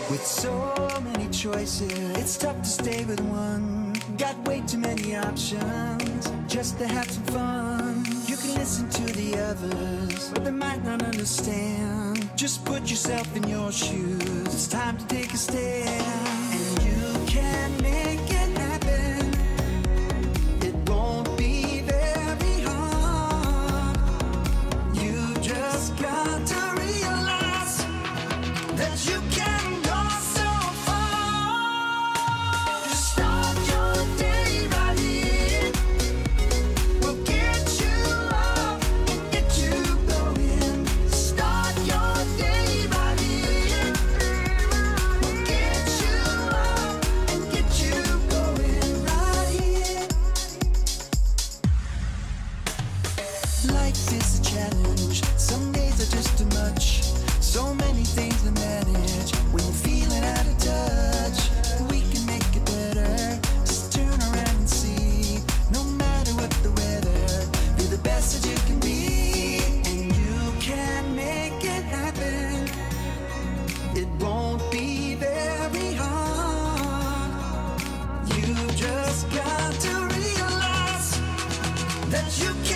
With so many choices, it's tough to stay with one. Got way too many options just to have some fun. You can listen to the others, but they might not understand. Just put yourself in your shoes, it's time to take a stand. And you can make it happen. It won't be very hard. You just got to realize that you can go so far. Just start your day right here. We'll get you up and get you going. Start your day right here. We'll get you up and get you going right here. Life is a challenge. Some days are just too much. So many things to manage when you're feeling out of touch. We can make it better. Just turn around and see. No matter what the weather, be the best that you can be. And you can make it happen. It won't be very hard. You just got to realize that you